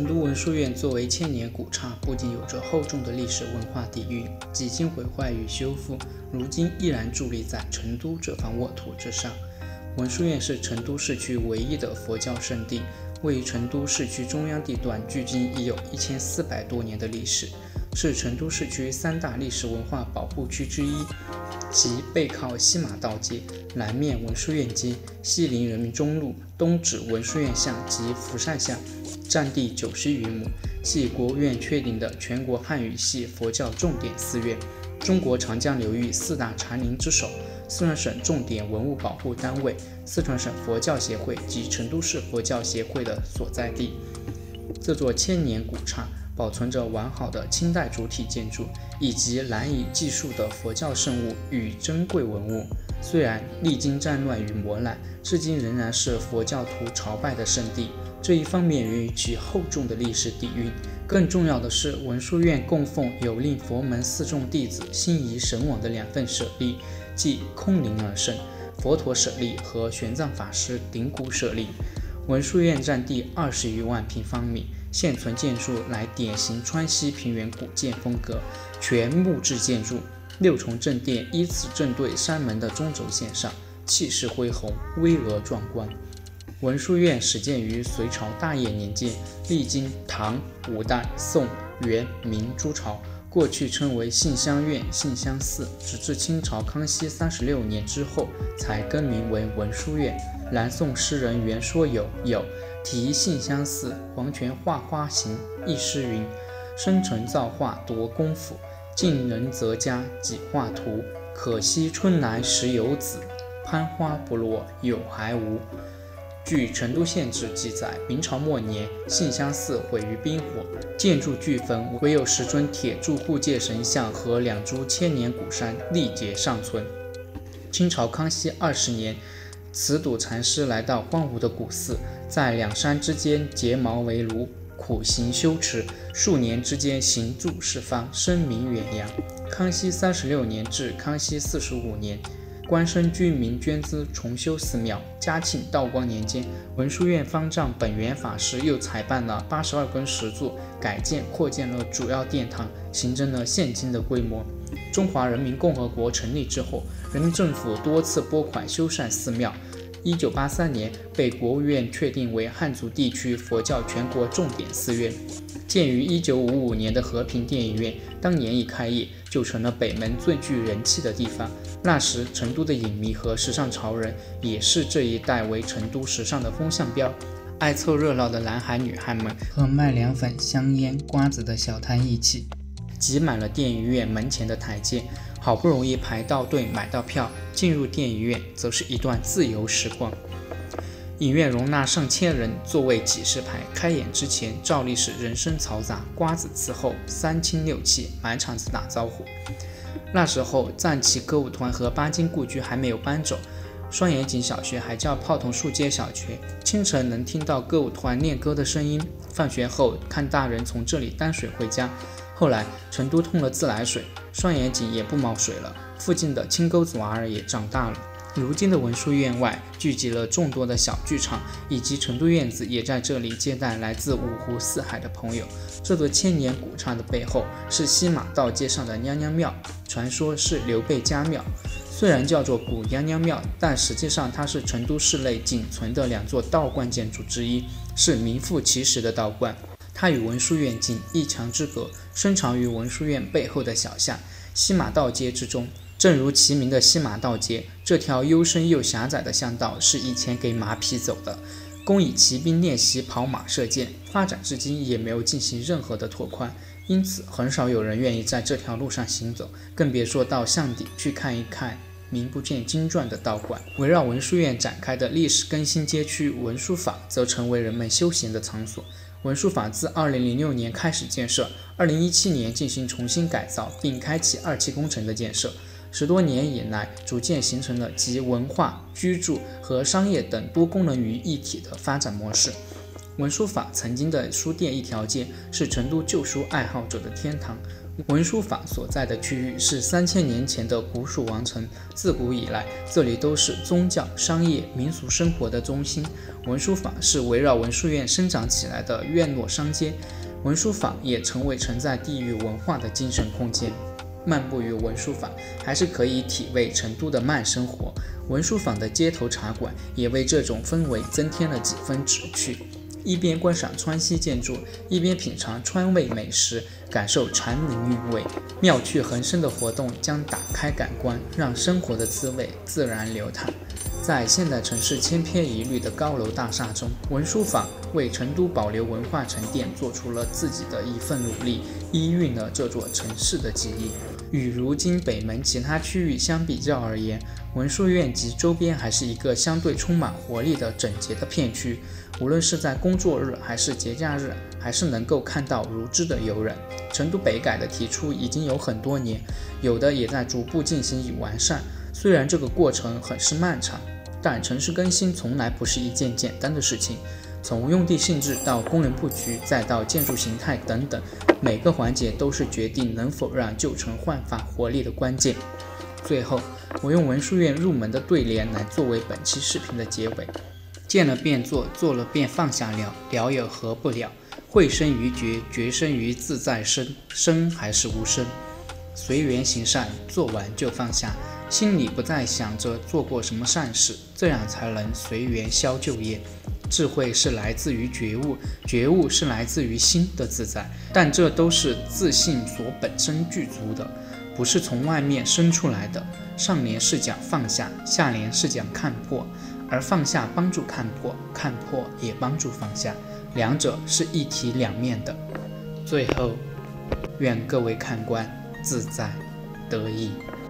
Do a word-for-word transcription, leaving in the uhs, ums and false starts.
成都文殊院作为千年古刹，不仅有着厚重的历史文化底蕴，几经毁坏与修复，如今依然伫立在成都这方沃土之上。文殊院是成都市区唯一的佛教圣地，位于成都市区中央地段，距今已有一千四百多年的历史，是成都市区三大历史文化保护区之一，即背靠西马道街，南面文殊院街，西临人民中路，东指文殊院巷及福善巷，占地九十余亩，系国务院确定的全国汉语系佛教重点寺院，中国长江流域四大禅林之首，四川省重点文物保护单位，四川省佛教协会及成都市佛教协会的所在地。这座千年古刹保存着完好的清代主体建筑，以及难以计数的佛教圣物与珍贵文物。虽然历经战乱与磨难，至今仍然是佛教徒朝拜的圣地。这一方面源于其厚重的历史底蕴，更重要的是文殊院供奉有令佛门四众弟子心仪神往的两份舍利，即空灵而圣佛陀舍利和玄奘法师顶骨舍利。文殊院占地二十余万平方米，现存建筑乃典型川西平原古建风格，全木质建筑，六重正殿依次正对山门的中轴线上，气势恢宏，巍峨壮观。文殊院始建于隋朝大业年间，历经唐、五代、宋、元、明诸朝，过去称为信香院、信香寺，直至清朝康熙三十六年之后才更名为文殊院。南宋诗人袁说有有题信香寺黄泉画花行，一诗云：生辰造化夺功夫，近人则家几画图，可惜春来时有子，攀花不落有还无。据成都县志记载，明朝末年信香寺毁于兵火，建筑俱焚，唯有十尊铁柱护戒神像和两株千年古杉历劫尚存。清朝康熙二十年，慈笃禅师来到荒芜的古寺，在两山之间结茅为炉，苦行修持，数年之间行住释放，声名远扬。康熙三十六年至康熙四十五年，官绅居民捐资重修寺庙。嘉庆、道光年间，文殊院方丈本源法师又采办了八十二根石柱，改建扩建了主要殿堂，形成了现今的规模。中华人民共和国成立之后，人民政府多次拨款修缮寺庙。一九八三年被国务院确定为汉族地区佛教全国重点寺院。建于一九五五年的和平电影院，当年一开业就成了北门最具人气的地方。那时成都的影迷和时尚潮人也视这一带为成都时尚的风向标。爱凑热闹的男孩女孩们和卖凉粉、香烟、瓜子的小摊一起挤满了电影院门前的台阶，好不容易排到队买到票，进入电影院则是一段自由时光。影院容纳上千人，座位几十排，开演之前照例是人声嘈杂，瓜子伺候，三亲六戚满场子打招呼。那时候战旗歌舞团和巴金故居还没有搬走，双眼井小学还叫炮筒树街小学，清晨能听到歌舞团练歌的声音，放学后看大人从这里担水回家。后来成都通了自来水，双眼井也不冒水了，附近的青沟子娃儿也长大了。如今的文殊院外聚集了众多的小剧场，以及成都院子也在这里接待来自五湖四海的朋友。这座千年古刹的背后是西马道街上的娘娘庙，传说是刘备家庙。虽然叫做古娘娘庙，但实际上它是成都市内仅存的两座道观建筑之一，是名副其实的道观。它与文殊院仅一墙之隔，深藏于文殊院背后的小巷西马道街之中。正如其名的西马道街，这条幽深又狭窄的巷道是以前给马匹走的，供以骑兵练习跑马射箭，发展至今也没有进行任何的拓宽，因此很少有人愿意在这条路上行走，更别说到巷底去看一看名不见经传的道观。围绕文殊院展开的历史更新街区文殊坊则成为人们休闲的场所。文殊坊自二零零六年开始建设，二零一七年进行重新改造，并开启二期工程的建设。十多年以来，逐渐形成了集文化、居住和商业等多功能于一体的发展模式。文殊坊曾经的书店一条街是成都旧书爱好者的天堂， 文殊坊所在的区域是三千年前的古蜀王城，自古以来，这里都是宗教、商业、民俗生活的中心。文殊坊是围绕文殊院生长起来的院落商街，文殊坊也成为承载地域文化的精神空间。漫步于文殊坊，还是可以体味成都的慢生活。文殊坊的街头茶馆也为这种氛围增添了几分旨趣。一边观赏川西建筑，一边品尝川味美食，感受禅林韵味。妙趣横生的活动将打开感官，让生活的滋味自然流淌。在现代城市千篇一律的高楼大厦中，文殊坊为成都保留文化沉淀做出了自己的一份努力，依蕴了这座城市的记忆。与如今北门其他区域相比较而言，文殊院及周边还是一个相对充满活力的整洁的片区。无论是在工作日还是节假日，还是能够看到如织的游人。成都北改的提出已经有很多年，有的也在逐步进行与完善。虽然这个过程很是漫长，但城市更新从来不是一件简单的事情。从用地性质到功能布局，再到建筑形态等等，每个环节都是决定能否让旧城焕发活力的关键。最后，我用文殊院入门的对联来作为本期视频的结尾：见了便做，做了便放下了，了有何不了？会生于觉，觉生于自在生，生还是无生？随缘行善，做完就放下，心里不再想着做过什么善事，这样才能随缘消旧业。智慧是来自于觉悟，觉悟是来自于心的自在，但这都是自信所本身具足的，不是从外面生出来的。上联是讲放下，下联是讲看破，而放下帮助看破，看破也帮助放下，两者是一体两面的。最后，愿各位看官自在得意。